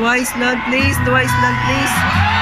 Twice none, please. Twice none, please.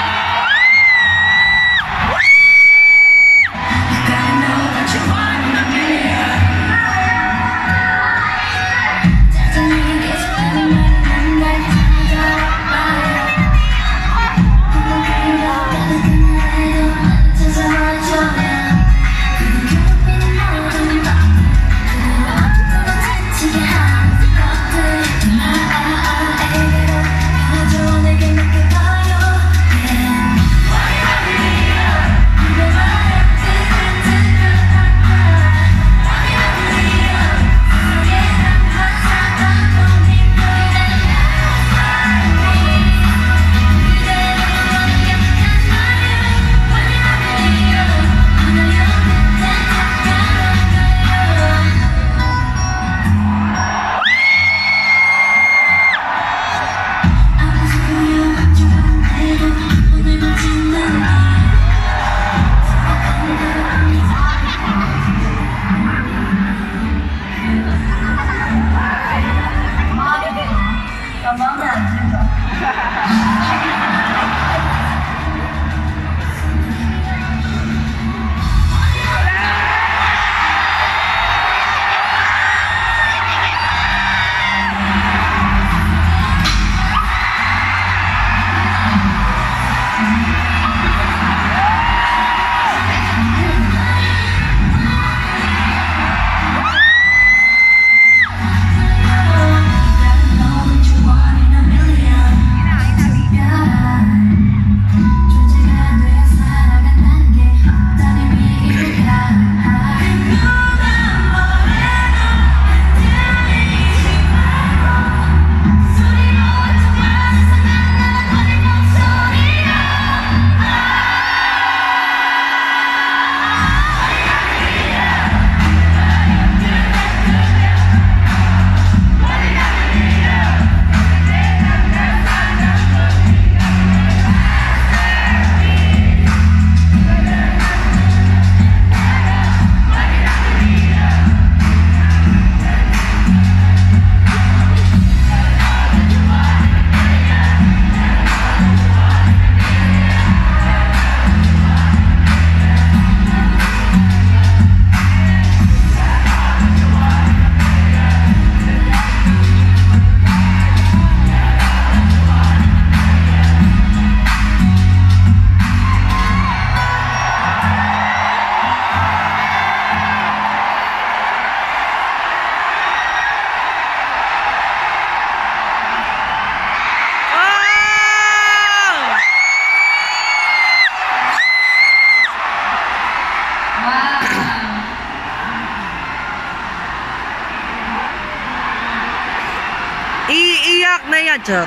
Iiyak na yan, Chuck.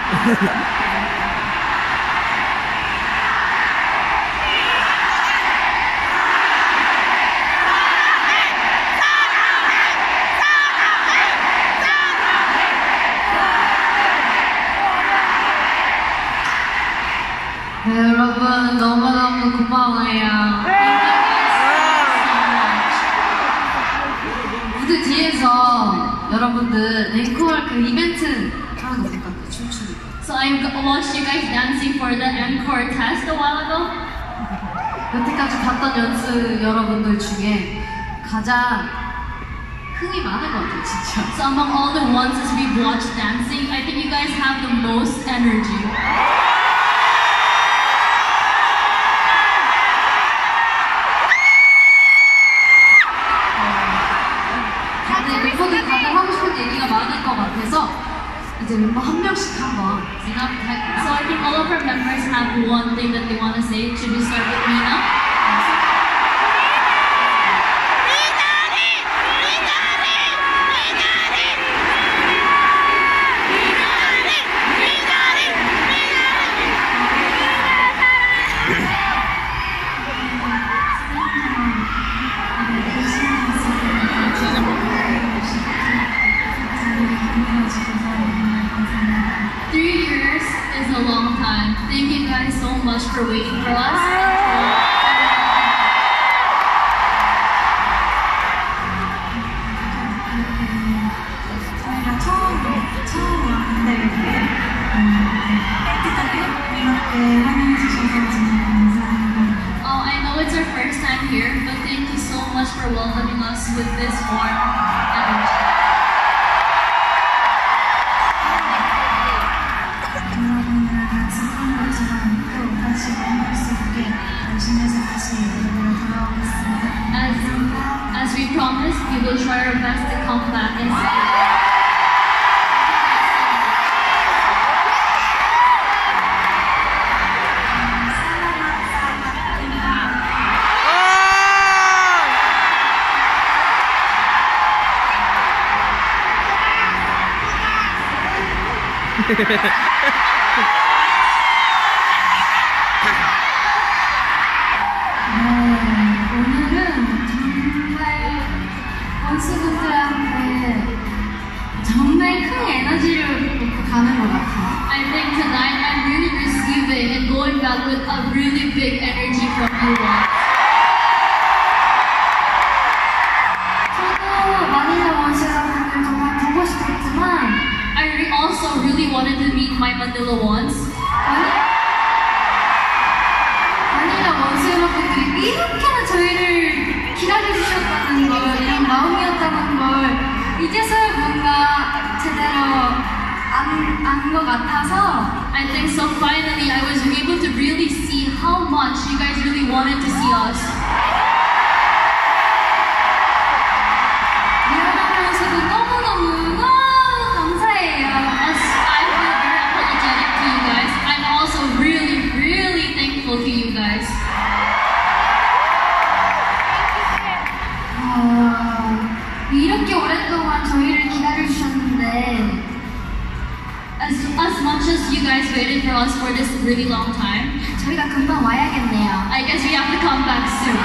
네, 여러분 너무너무 고마워요. 무대 뒤에서 여러분들 앵콜 그 이벤트 하는 거 볼까? 춤추는 거. So I watched you guys dancing for the encore test a while ago. 여태까지 봤던 연습 여러분들 중에 가장 흥이 많은 것 같아요, 진짜. So among all the ones as we've watched dancing, I think you guys have the most energy. 멤버들 다들 하고 싶은 얘기가 많을 것 같아서 이제 멤버 한 명씩 한번 미나부터 할까요? So I think all of our members have one thing that they want to say. Should we start with Mina? Three years is a long time. Thank you guys so much for waiting for us. with this warm energy. 여러분을 약속한 것처럼 또 다시 만날 수 있게 열심히 해서 다시 여러분을 돌아오겠습니다. As we promised, we will try our best to come back and see you. 오늘은 정말 원수분들한테 정말 큰 에너지를 놓고 가는 것 같아요. I think tonight I'm really receiving and going back with a really big energy from you all. 저도 마닐라 원수 여러분들 정말 보고 싶었지만 I also really wanted to meet my Manila ones. 마닐라 원수 여러분들이 이렇게나 저희를 기다려주셨다는 걸, 이런 마음이었다는 걸 이제서야 뭔가 제대로 안 것 같아서 I think so finally I was able to really see how much you guys really wanted to see us. 미안하면서도 너무너무 감사해요. As I feel very apologetic to you guys, I'm also really, really thankful to you guys. 이렇게 오랫동안 저희를 기다려주셨는데 As much as you guys waited for us for this really long time, 저희가 금방 와야겠네요. I guess we have to come back soon.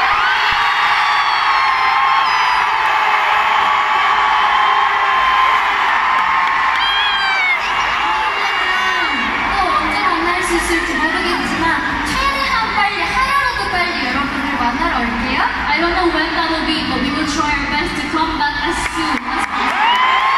또 언제 만날 수 있을지 모르겠지만 최대한 빨리 하루라도 빨리 여러분들 만나러 올게요. I don't know when that will be, but we will try our best to come back as soon as possible.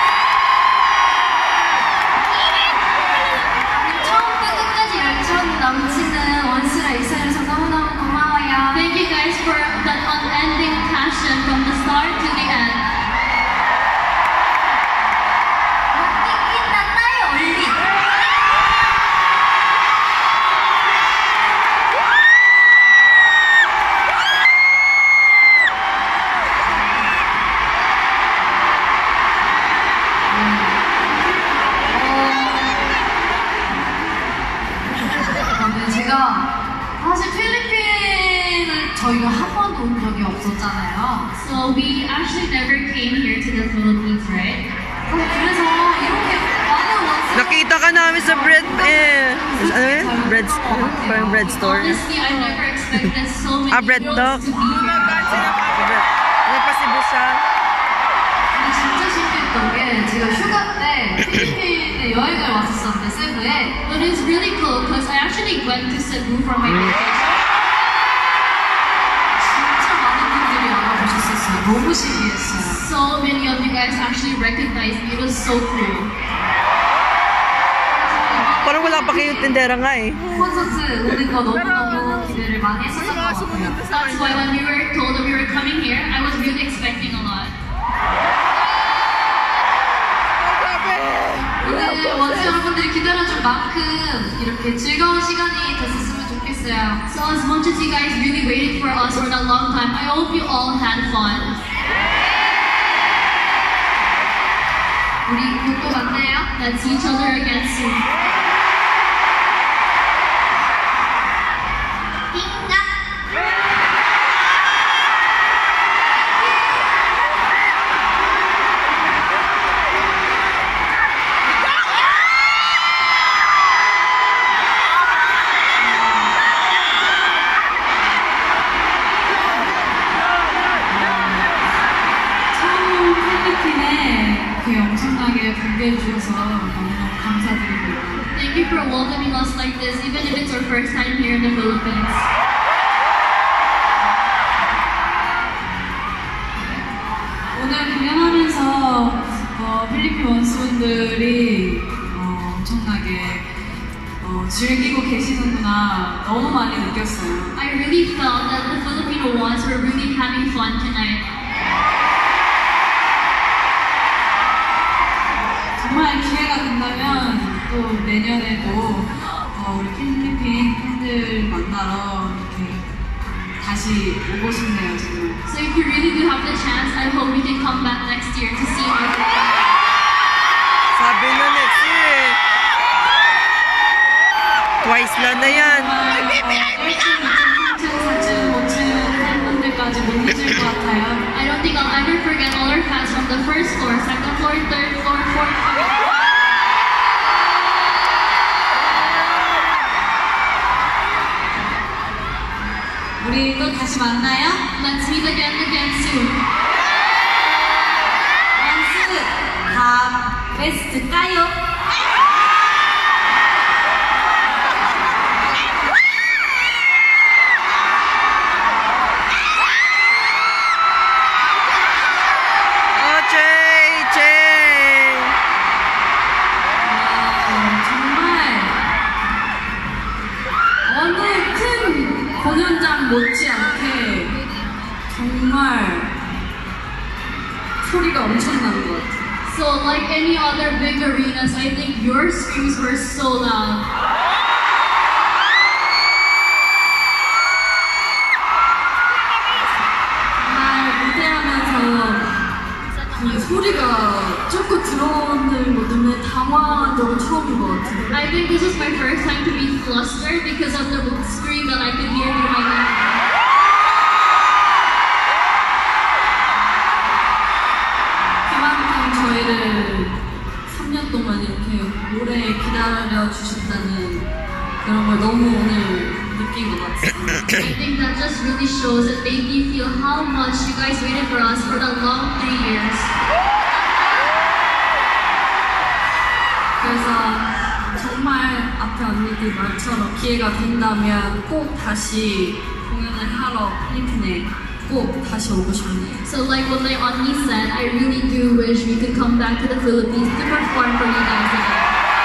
처음부터 끝까지 열정 넘치는 원수라 있어서 너무너무 고마워요. Thank you guys for that unending passion from the start to the end. 나나요 올리. 근데 제가 사실 필리핀을 저희가 한 번도 온 적이 없었잖아요. So we actually never came here to the Philippines, right? 그래서 이렇게 많은 원수 Nakita ka namin sa bread, ano yun? Bread, parang bread store. Honestly, I never expected so many bread girls dog. to be here. May pasibo siya. 근데 진짜 신기했던 게 제가 휴가 때 필리핀에 여행을 왔었었는데 세부에 But it's really cool because I actually went to Cebu for my vacation. 진짜 많은 분들이 알아보셨었어요. 너무 신기했어요. So many of you guys actually recognized me. It was so cool. Parang wala pa kayong tindera nga eh. 콘서트 오는 거 너무너무 기대를 많이 했었던 것 같아요. That's why when we were told that we were coming here, I was really expecting a lot. 오늘 원수 여러분들이 기다려준 만큼 이렇게 즐거운 시간이 됐었으면 좋겠어요. So as much as you guys really waited for us for that long time, I hope you all had fun. 우리 곧 또 만나요. Let's see each other again soon. 처음 필리핀에 이렇게 엄청나게 분개해 주셔서 너무너무 감사드립니다. Thank you for welcoming us like this, even if it's our first time here in the Philippines. 오늘 공연하면서 필리핀 원수분들이 엄청나게 즐기고 계시는구나 너무 많이 느꼈어요. I really felt that the Filipino ones were really having fun tonight. 정말 기회가 된다면 또 내년에도 우리 필리핀 팬들 만나러 이렇게 다시 오고 싶네요, 정말. So if you really do have the chance, I hope we can come back next year to see our Sabi na next year eh. Twice lang na yan. 사진 못 찍은 팬분들까지 못 잊을 것 같아요. I don't think I'll ever forget all our fans from the first floor, second floor, third floor, fourth floor. 우리 또 다시 만나요. Let's meet again soon. 댄스 다 베스트까요? 공연장 못지않게 정말 소리가 엄청난 것 같아요. So like any other big arenas, I think your screams were so loud. 정말 무대하면서 이 소리가 쫓고 들어오는 것 때문에 당황한 적은 처음인 것 같아요. I think this was my first time to be flustered because of the scream that I could hear behind me. 그만큼 저희를 3년 동안 이렇게 오래 기다려 주셨다는 그런 걸 너무 오늘 느낀 것 같습니다. I think that just really shows it made me feel how much you guys waited for us for the long 3 years. 그래서 정말 앞에 언니들 말처럼 기회가 된다면 꼭 다시 공연을 하러 필리핀에 꼭 다시 오고 싶네요. So like what my auntie said, I really do wish we could come back to the Philippines to perform for you guys again.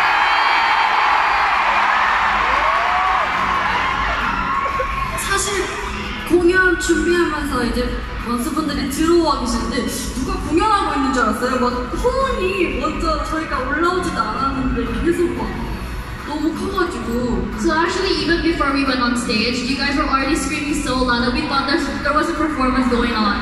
사실 공연 준비하면서 이제 원수분들이 들어와 계시는데 누가 공연하고 있는 줄 알았어요. 막 호응이 먼저 저희가 올라오지도 않았는데 계속 막 너무 커가지고. So actually, even before we went on stage, you guys were already screaming so loud that we thought there was a performance going on.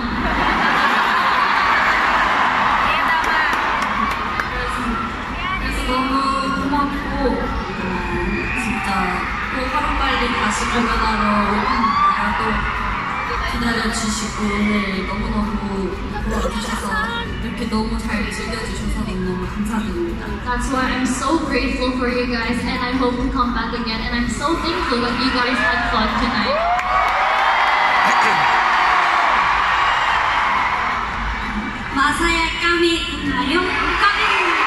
그래서 너무 고맙고 진짜 또 하루빨리 다시 공연하러 오는 거야 또 기다려주시고 오늘 너무너무 도와주셔서 이렇게 너무 잘 즐겨주셔서 너무너무 감사드립니다. That's why I'm so grateful for you guys, and I hope to come back again. And I'm so thankful that you guys had fun tonight. 마사야 까미 있나요? 까미!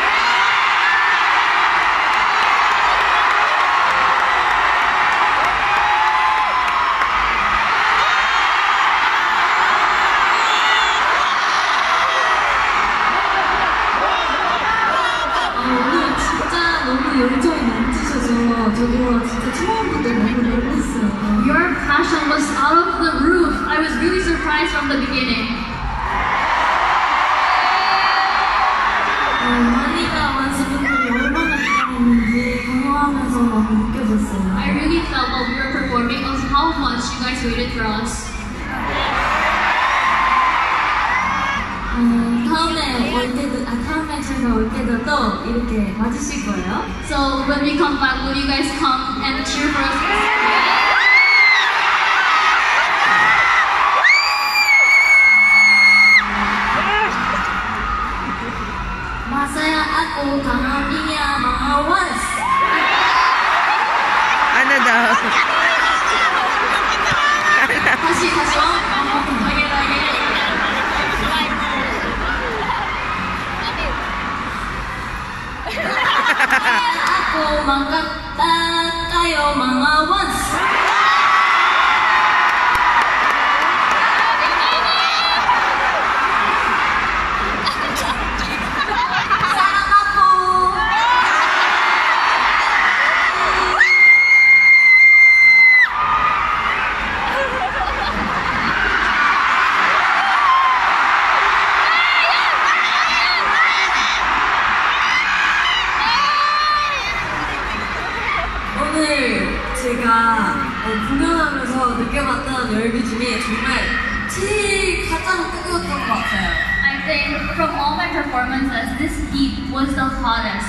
오늘 진짜 너무 열정이 넘치셔서 저도 진짜 처음부터 너무 놀랐어요. Your passion was out of the roof. I was really surprised from the beginning. 언니가 원수분들이 얼마나 기다렸는지 공허하면서 너무 느껴졌어요. I really felt while we were performing of how much you guys waited for us. 다음에 제가 올 때도 또 이렇게 와주실 거예요? So when we come back, will you guys come and cheer for us? Masaya ako kahapia mga once. Ano daw? 다시 ako mangkata kayo mga once. 느껴봤던 열기 중에 정말 제일 가장 뜨거웠던 것 같아요. I think from all my performances, this heat was the hottest.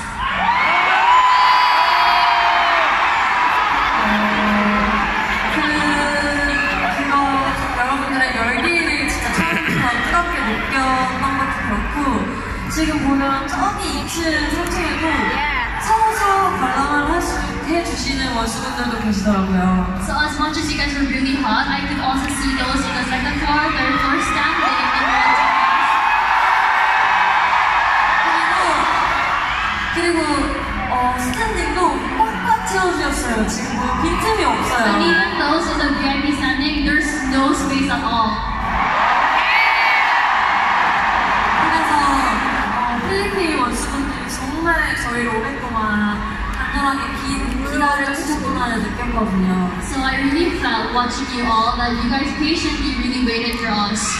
그거 여러분들의 열기를 진짜 처음부터 뜨겁게 느꼈던 것도 그렇고 지금 보면 저기 2층, 3층에도 서서 관람을 해주시는 원수분들도 계시더라고요. So as much as you guys were really hot, I could also see those in the second floor, third floor standing and watching. 그리고 스탠딩도 꽉꽉 채워주셨어요. 지금 빈틈이 없어요. And even those in the VIP standing, there's no space at all. 그래서 필리핀 원수분들이 정말 저희를 오랫동안 간절하게 기다려주셨구나를 느꼈거든요. So I really felt watching you all that you guys patiently really waited for us.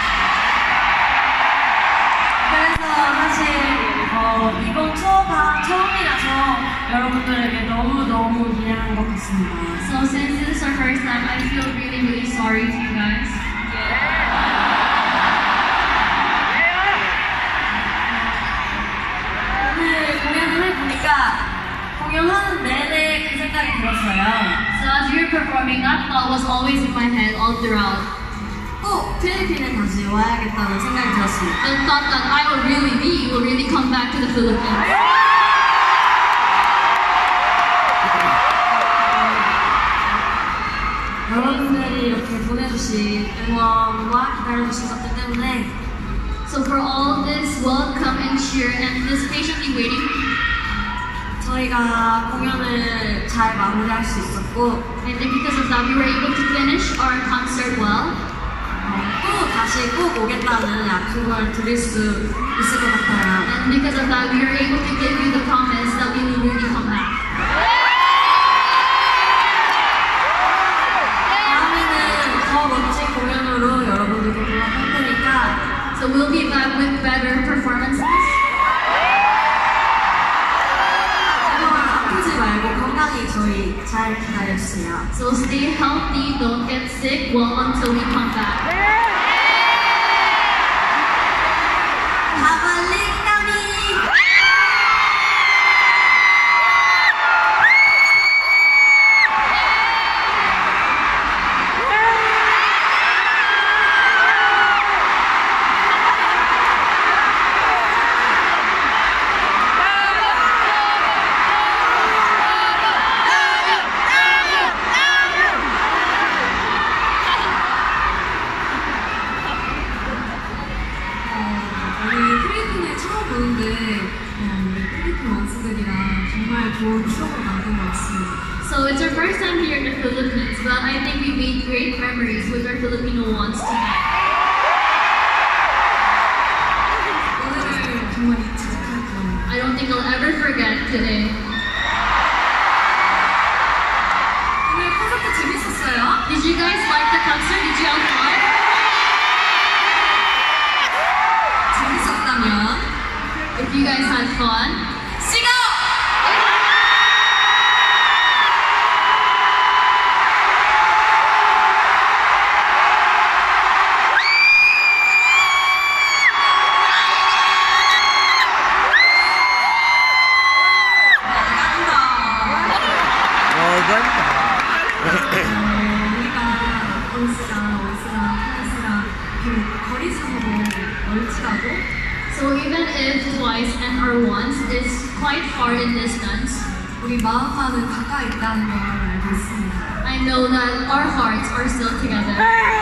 그래서 사실 이번 투어가 처음이라서 여러분들에게 너무너무 미안한 것 같습니다. So since this is our first time, I feel really, really sorry to you guys. 오늘 공연을 해보니까 공연하는 내내 그 생각이 들었어요. So as we were performing, that thought was always in my head all throughout. 꼭 필리핀에 다시 와야겠다는 생각이 들었습니다. The thought that I will really come back to the Philippines. 여러분들이 이렇게 보내주신 응원과 기다려주신 것들 때문에 So for all this welcome and cheer and this patiently waiting, 저희가 공연을 잘 마무리할 수 있었고 I think because of that we were able to finish our concert well. 또 다시 꼭 오겠다는 약속을 드릴 수 있을 것 같아요. And because of that we are able to give you the promise that we will really come back. 다음에는 더 멋진 공연으로 여러분들께 돌아올 테니까 So we'll be back with better performances. 아프지 말고 건강히 저희 잘 기다려주세요. So stay healthy, don't get sick until we come back. So it's our first time here in the Philippines, but I think we made great memories with our Filipino ones tonight. 오늘을 정말 잊지 못할 거예요. I don't think I'll ever forget today. 오늘 콘서트 재밌었어요? Did you guys like the concert? Did you have fun? 재밌었다면 If you guys had fun, 시간! 우리가 올스랑 플러스랑 거리상으로 멀지라도 so even if twice and our once is quite far in distance, 우리 마음만은 가까이 있다는 걸 알고 있습니다. I know that our hearts are still together.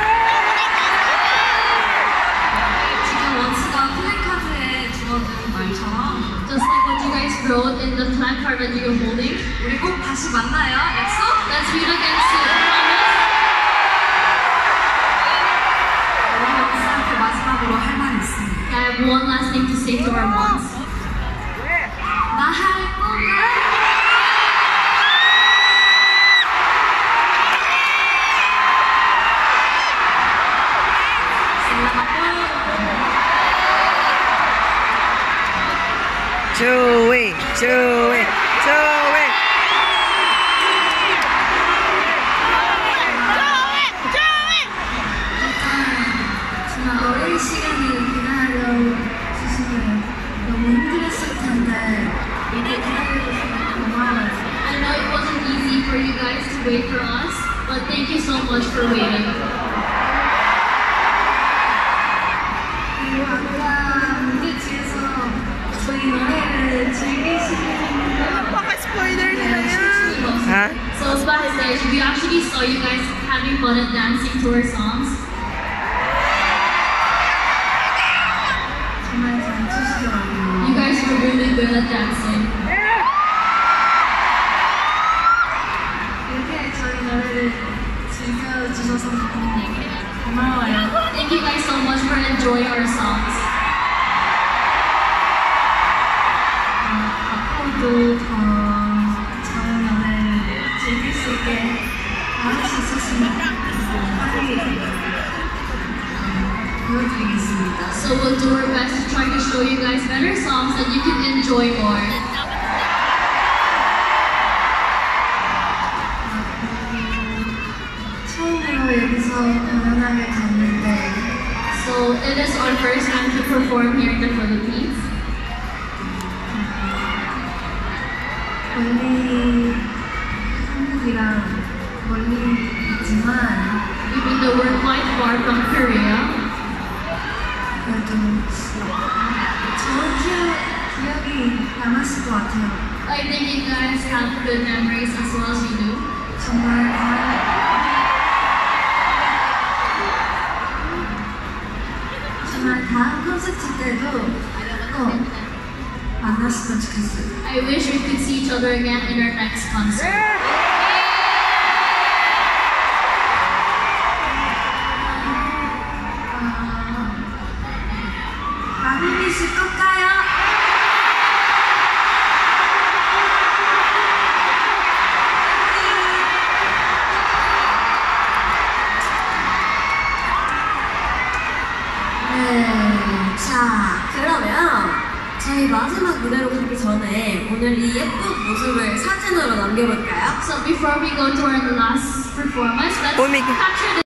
지금 원스가 플래카드에 적어둔 말처럼 Just like what you guys wrote in the placard that you're holding. 우리 꼭 다시 만나요. 약속? Let's meet again soon. Promise? 우리 원스한테 마지막으로 할 말이 있습니다. I have one last thing to say to our ones. 나 할 거야. Chewy, chewy, chewy. 그리고 아까 무대지에서 저희 노래를 즐기시는 Baka spoiler nila yan. Ha? So backstage, we actually saw you guys having fun and dancing to our songs. 정말 잘 추시더라고요. You guys were really good at dancing. 이렇게 저희 노래를 즐겨주셔서 고마워요. Thank you guys so much for enjoying our songs. 앞으로도 더 좋은 노래를 즐길 수 있게 할 수 있었으면 보여드리겠습니다. So we'll do our best to try to show you guys better songs that you can enjoy more. 처음으로 여기서 공연하게 됐는데 So it is our first time to perform here in the Philippines. 멀리 한국이랑 멀리 있지만 Even though we're quite far from Korea, 그래도 좋은 기억이 남았을 것 같아요. I think you guys have good memories as well as we do. 정말 다음 콘서트 때도 꼭 만났으면 좋겠어요. I wish we could see each other again in our next concert. 많이 있을 걸까요? 네, 자, 그러면 저희 마지막 무대로 가기 전에 오늘 이 예쁜 모습을 사진으로 남겨볼까요? So before we go to our last performance, let's Oh my God. capture